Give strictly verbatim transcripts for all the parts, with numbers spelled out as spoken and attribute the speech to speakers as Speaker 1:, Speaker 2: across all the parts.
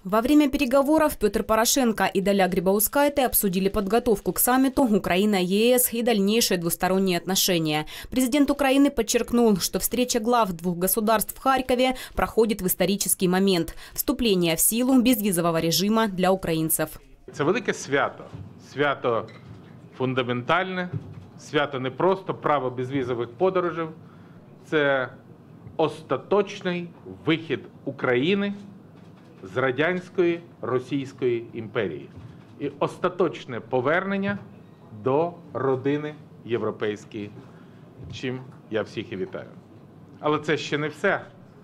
Speaker 1: Во время переговоров Петр Порошенко и Даля Грибаускайте обсудили подготовку к саммиту Украина-ЕС и дальнейшие двусторонние отношения. Президент Украины подчеркнул, что встреча глав двух государств в Харькове проходит в исторический момент – вступление в силу безвизового режима для українців.
Speaker 2: Це велике свято. Свято фундаментальне, свято не просто право безвізових подорожей. Це остаточний вихід України з радянської Російської імперії і остаточне повернення до родини європейської, чим я всіх і вітаю. Але це ще не все,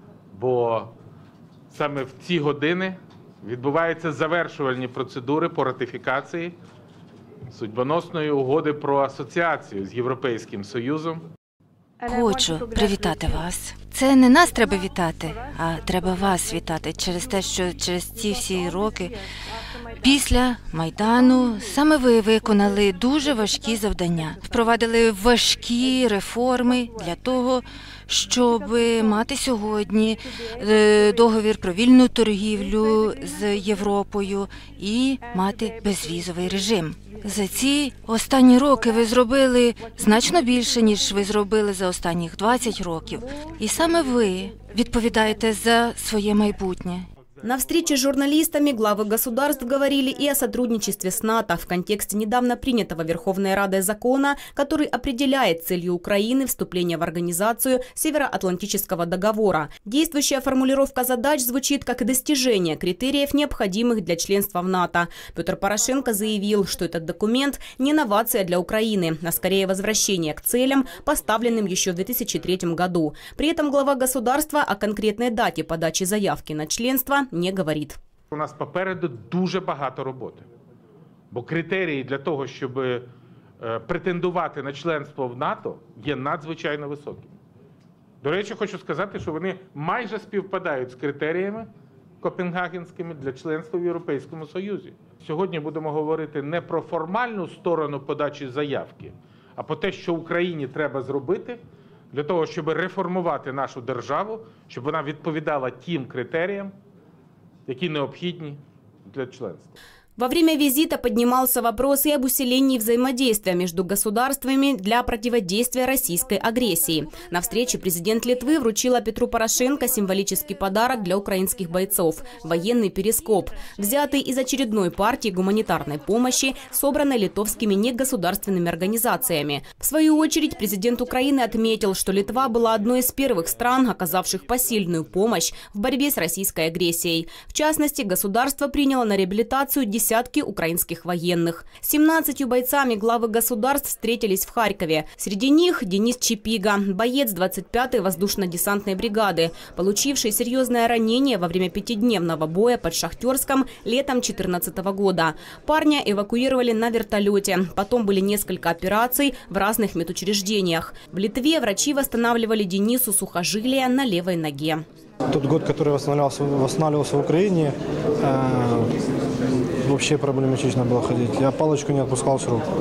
Speaker 2: бо саме в ці години відбуваються завершувальні процедури по ратифікації судьбоносної угоди про асоціацію з Європейським Союзом.
Speaker 3: Хочу привітати вас. Це не нас треба вітати, а треба вас вітати через те, що через ці всі роки після Майдану саме ви виконали дуже важкі завдання. Впровадили важкі реформи для того, щоб мати сьогодні договір про вільну торгівлю з Європою і мати безвізовий режим. За ці останні роки ви зробили значно більше, ніж ви зробили за останніх двадцять років. І саме ви відповідаєте за своє майбутнє.
Speaker 1: На встрече с журналистами главы государств говорили и о сотрудничестве с НАТО в контексте недавно принятого Верховной Радой закона, который определяет целью Украины вступление в организацию Североатлантического договора. Действующая формулировка задач звучит как достижение критериев, необходимых для членства в НАТО. Петр Порошенко заявил, что этот документ не новация для Украины, а скорее возвращение к целям, поставленным еще в две тысячи третьем году. При этом глава государства о конкретной дате подачи заявки на членство не говорить.
Speaker 2: У нас попереду дуже багато роботи. Бо критерії для того, щоб претендувати на членство в НАТО, є надзвичайно високі. До речі, хочу сказати, що вони майже співпадають з критеріями копенгагенськими для членства в Європейському Союзі. Сьогодні будемо говорити не про формальну сторону подачі заявки, а про те, що Україні треба зробити для того, щоб реформувати нашу державу, щоб вона відповідала тим критеріям, які необхідні для членства.
Speaker 1: Во время визита поднимался вопрос и об усилении взаимодействия между государствами для противодействия российской агрессии. На встрече президент Литвы вручила Петру Порошенко символический подарок для украинских бойцов – военный перископ, взятый из очередной партии гуманитарной помощи, собранной литовскими негосударственными организациями. В свою очередь президент Украины отметил, что Литва была одной из первых стран, оказавших посильную помощь в борьбе с российской агрессией. В частности, государство приняло на реабилитацию десятки десятки украинских военных. С семнадцатью бойцами главы государств встретились в Харькове. Среди них Денис Чипига, боец двадцать пятой воздушно-десантной бригады, получивший серьезное ранение во время пятидневного боя под Шахтерском летом две тысячи четырнадцатого года. Парня эвакуировали на вертолете. Потом были несколько операций в разных медучреждениях. В Литве врачи восстанавливали Денису сухожилия на левой ноге.
Speaker 4: Тот год, который восстанавливался, восстанавливался в Украине, э, вообще проблематично было ходить. Я палочку не отпускал с рук.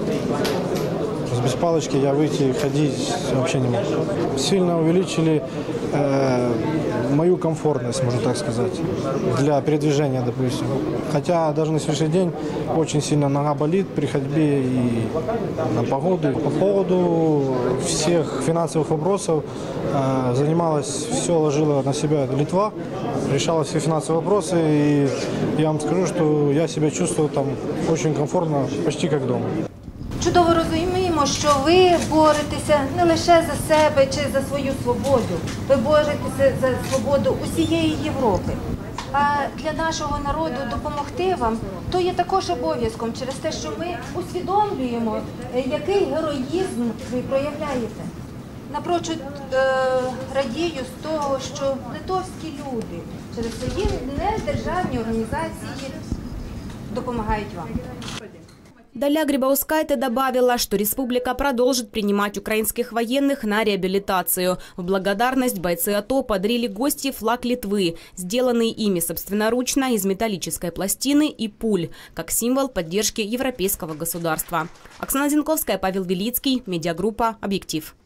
Speaker 4: Без палочки я выйти, ходить вообще не мог. Сильно увеличили э, мою комфортность, можно так сказать, для передвижения, допустим. Хотя даже на сегодняшний день очень сильно нога болит при ходьбе и на погоду. По поводу всех финансовых вопросов э, занималась, все ложила на себя Литва, решала все финансовые вопросы. И я вам скажу, что я себя чувствую там очень комфортно, почти как дома.
Speaker 3: Чудово розуміємо, що ви боретеся не лише за себе чи за свою свободу. Ви боретеся за свободу усієї Європи. А для нашого народу допомогти вам, то є також обов'язком через те, що ми усвідомлюємо, який героїзм ви проявляєте. Напрочуд е, радію з того, що литовські люди через свої недержавні організації допомагають вам.
Speaker 1: Даля Грибаускайте добавила, что республика продолжит принимать украинских военных на реабилитацию. В благодарность бойцы АТО подарили гости флаг Литвы, сделанный ими собственноручно из металлической пластины и пуль, как символ поддержки европейского государства. Оксана Зинковская, Павел Велицкий, медиагруппа «Объектив».